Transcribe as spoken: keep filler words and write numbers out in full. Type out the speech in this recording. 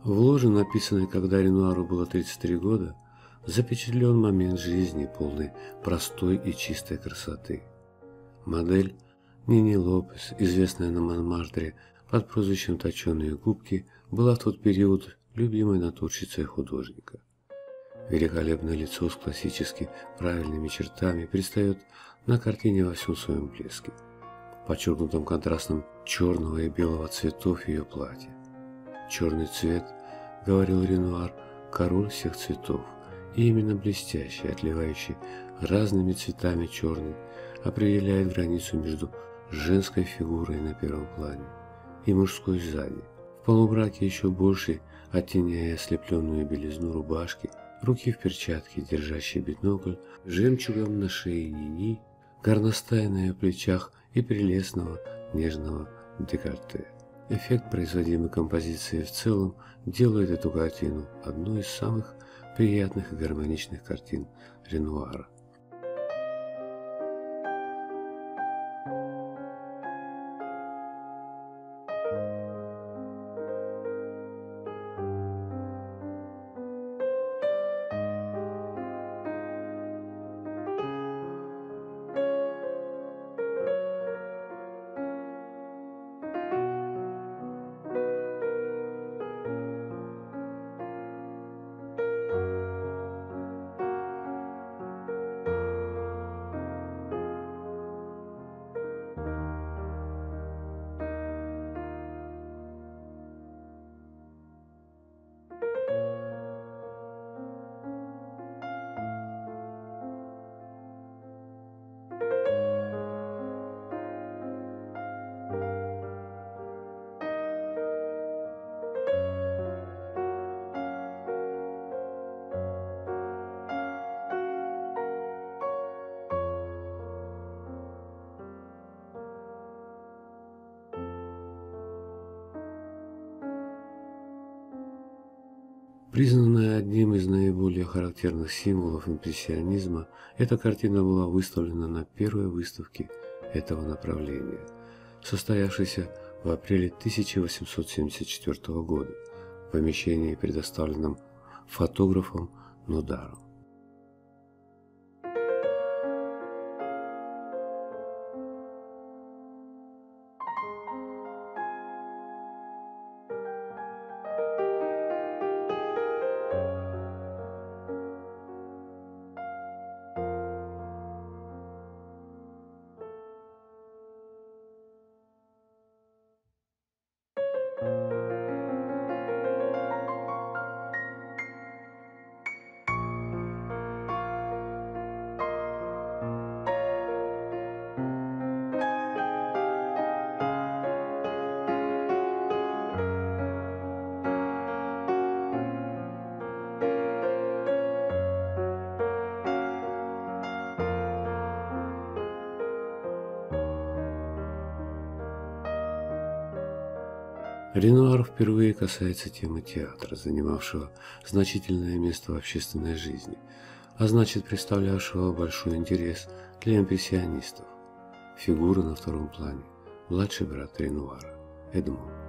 В ложе, написанной, когда Ренуару было тридцать три года, запечатлен момент жизни, полный простой и чистой красоты. Модель Нини Лопес, известная на Монмартре под прозвищем «Точеные губки», была в тот период любимой натурщицей художника. Великолепное лицо с классически правильными чертами предстает на картине во всем своем блеске, подчеркнутом контрастом черного и белого цветов ее платья. «Черный цвет, — говорил Ренуар, — король всех цветов, и именно блестящий, отливающий разными цветами черный, определяет границу между женской фигурой на первом плане и мужской сзади. В полумраке еще больше оттеняя ослепленную белизну рубашки, руки в перчатке, держащие бинокль, жемчугом на шее Нини, горностай на ее плечах и прелестного нежного декольте. Эффект производимой композиции в целом делает эту картину одной из самых приятных и гармоничных картин Ренуара. Признанная одним из наиболее характерных символов импрессионизма, эта картина была выставлена на первой выставке этого направления, состоявшейся в апреле тысяча восемьсот семьдесят четвёртого года в помещении, предоставленном фотографом Нодаром. Ренуар впервые касается темы театра, занимавшего значительное место в общественной жизни, а значит представлявшего большой интерес для импрессионистов. Фигура на втором плане – младший брат Ренуара, Эдмон.